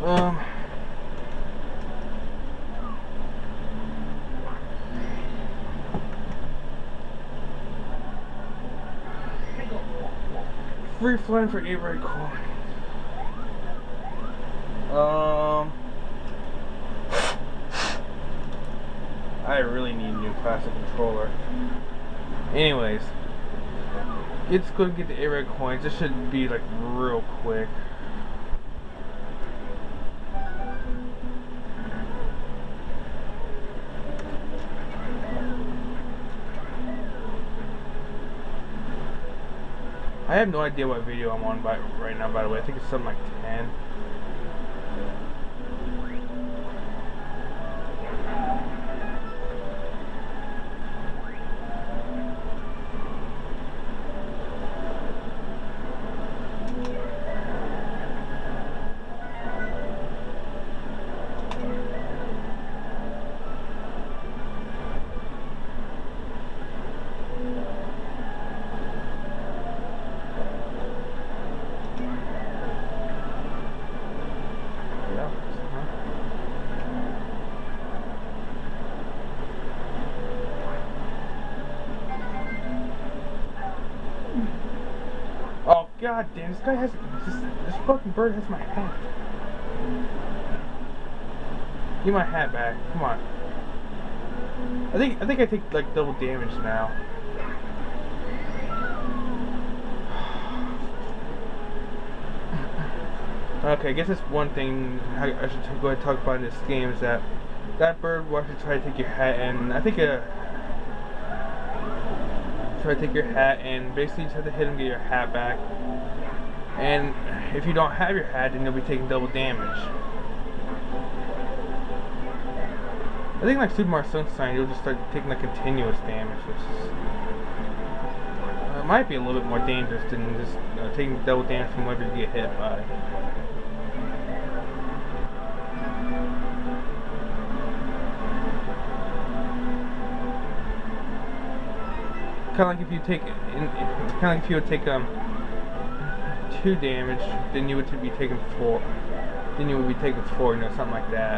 Um. Free flying for 8 red coin. I really need a new classic controller. Anyways, let's go get the 8 red coins. This should be like real quick. I have no idea what video I'm on right now, by the way. I think it's something like 10. Oh god damn! This guy has this fucking bird has my hat. Give my hat back. Come on. I think I take like double damage now. Okay, I guess that's one thing I should go ahead and talk about in this game is that bird will actually try to take your hat, and I think try to take your hat, and basically you just have to hit him, get your hat back. And if you don't have your hat, then you'll be taking double damage. I think like Super Mario Sunshine, you'll just start taking like continuous damage, which is might be a little bit more dangerous than just taking double damage from whatever you get hit by. Kind of like if you take, would take 2 damage, then you would be taking 4. Then you would be taking 4, you know, something like that.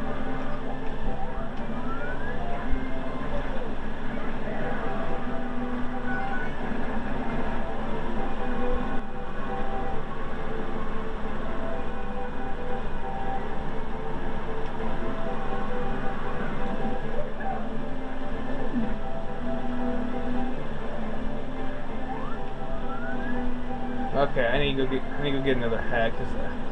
Okay, I need to go get another hat, cause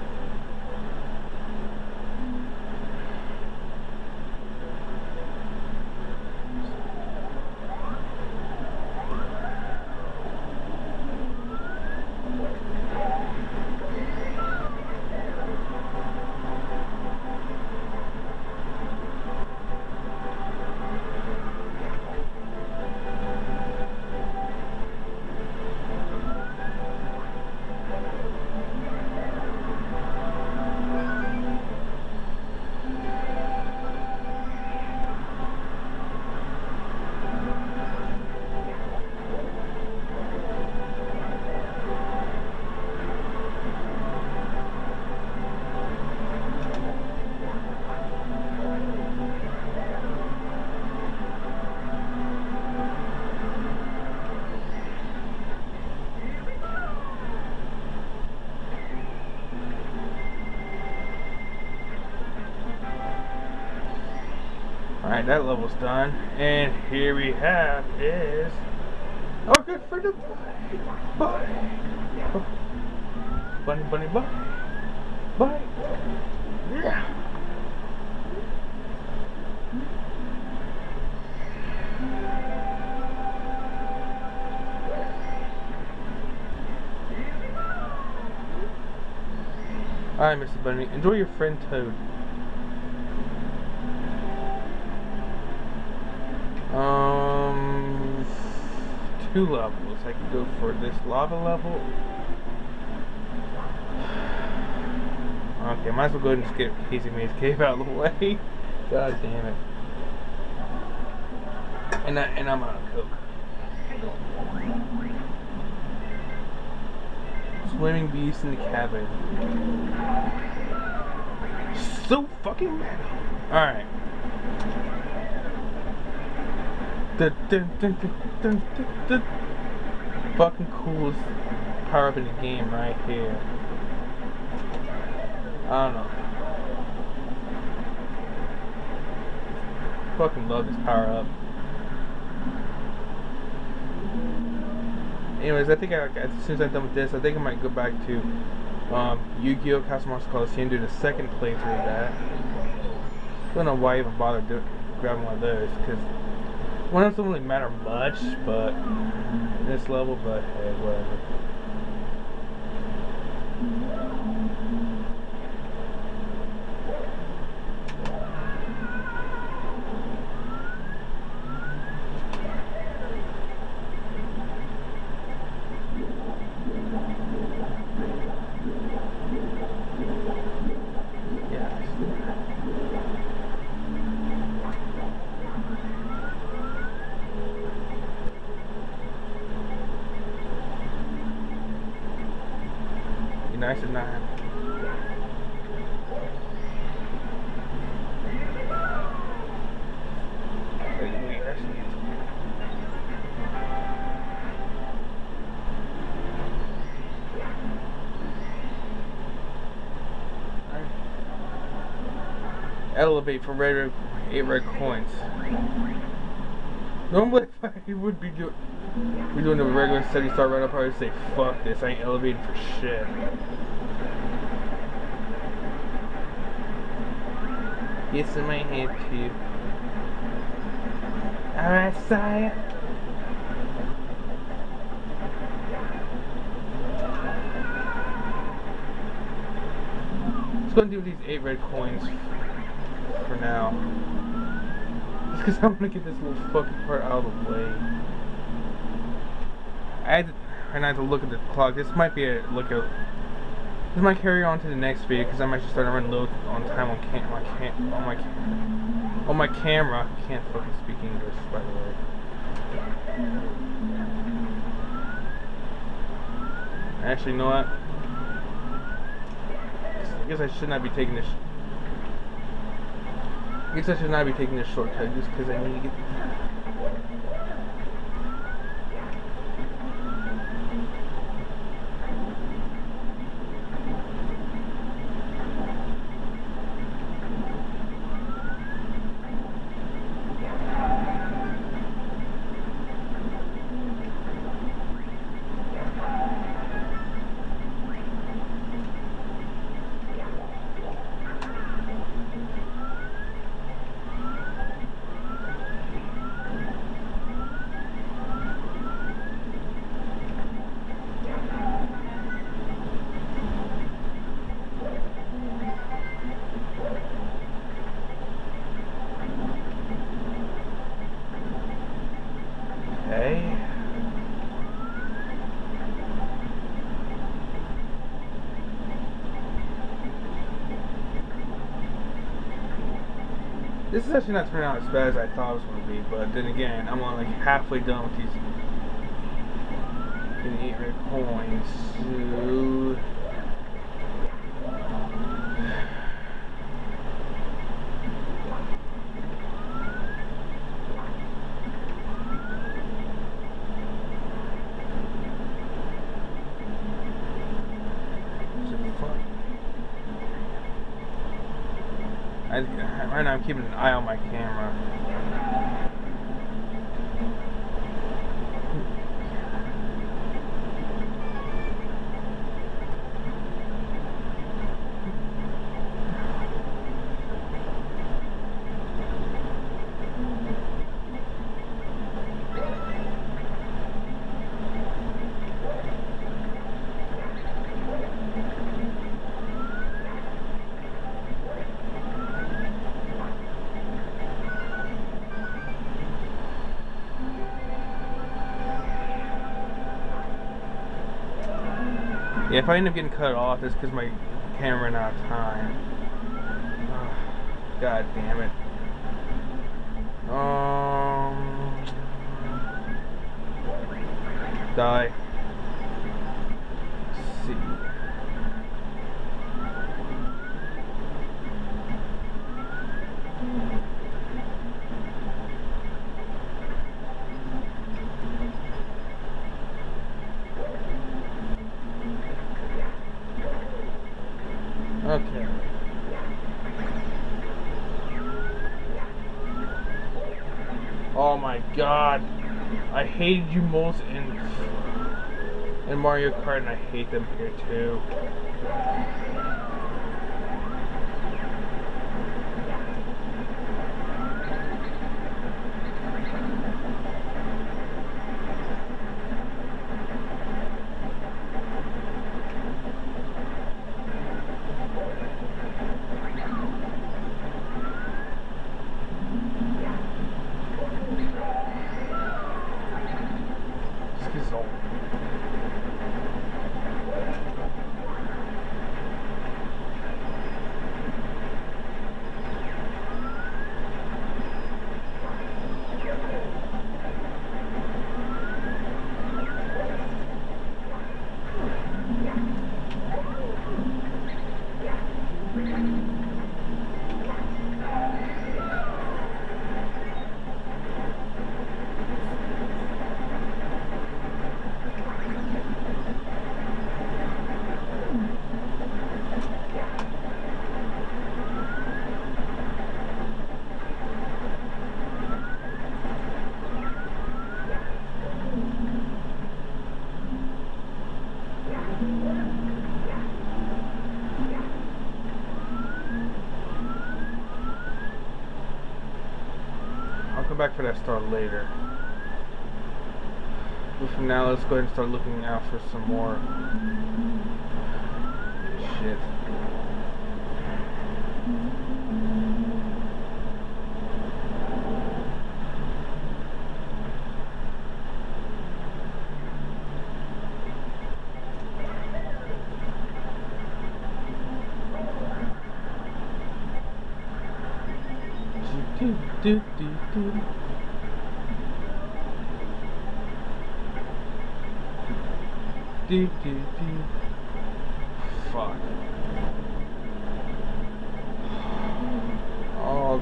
alright, that level's done, and here we have is our good friend of Bunny. Bunny, bunny, bunny. Bunny. Yeah. Alright, Mr. Bunny, enjoy your friend Toad. 2 levels. I can go for this lava level. Okay, might as well go ahead and skip Casey Maze Cave out of the way. God damn it. And I'm out of Coke. Swimming beast in the cabin. So fucking mad. Alright. Dun, dun, dun, dun, dun, dun, dun. Fucking coolest power up in the game right here. I don't know. Fucking love this power up. Anyways, I think as soon as I'm done with this, I think I might go back to Yu-Gi-Oh! Castle Monster Coliseum, do the second playthrough of that. Don't know why I even bother grabbing one of those, because one of them doesn't really matter much, but this level, but hey, whatever. Nice and not. Elevate for 8 red coins. Normally, if I would be doing the regular steady start right up, I would say, fuck this, I ain't elevating for shit. Yes, in my head too. Alright, sire. Let's go and do these 8 red coins for now. Just because I'm gonna get this little fucking part out of the way. I had to look at the clock. This might be a look at. This might carry on to the next video because I might just start to run low on time on my camera. I can't fucking speak English, by the way. Actually, you know what? I guess I should not be taking this. I guess I should not be taking this shortcut just because I need to get. This is actually not turning out as bad as I thought it was going to be, but then again, I'm only like halfway done with these 8 red coins. So right now I'm keeping an eye on my camera. Yeah, if I end up getting cut off, it's because my camera ran out of time. Oh, God damn it. Die. Let's see. Okay. Oh my god. I hated you most in Mario Kart, and I hate them here too. Schizo. I'll come back for that star later. But for now, let's go ahead and start looking out for some more shit. Do, do, do. Do, do, do. Fuck. Oh.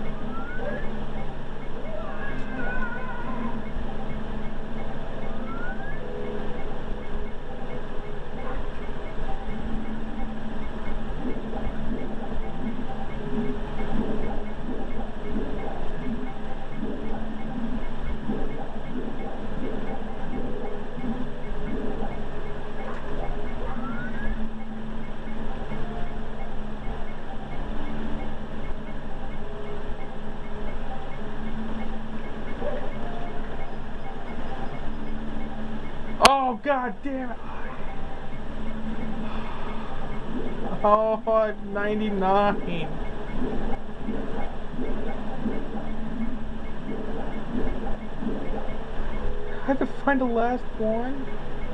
Oh, god damn it. Oh, 99. I had to find the last one.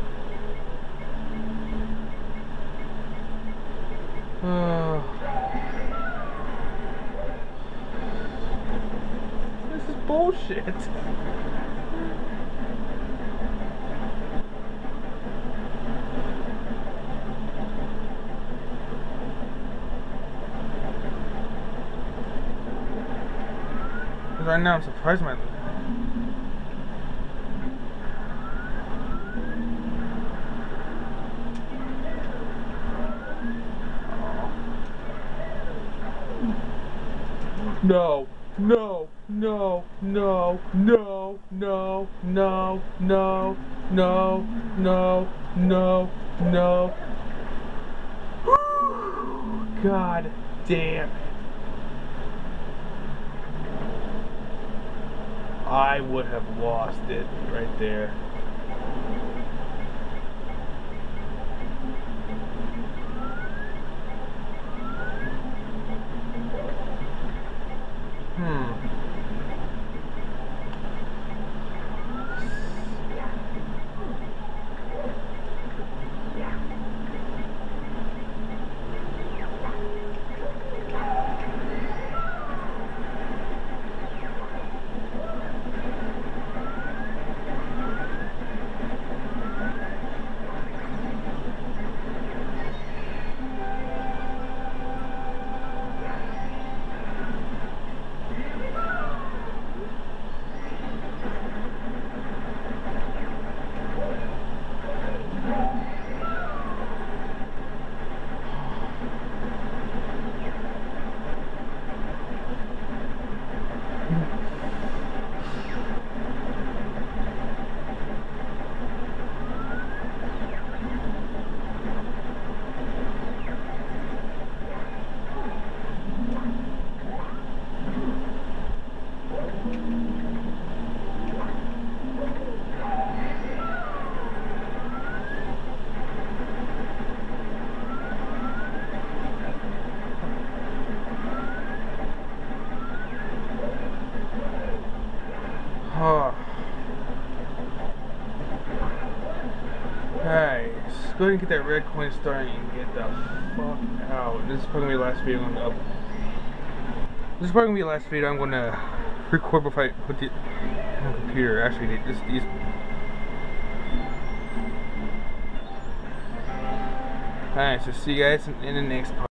This is bullshit. Right now I'm surprised my No, no, no, no, no, no, no, no, no, no, no, no. God damn it. I would have lost it right there. go ahead and get that red coin started and get the fuck out. This is probably gonna be the last video I'm gonna This is probably gonna be the last video I'm gonna record before I put it on the computer. Actually, these. Alright, so see you guys in the next part.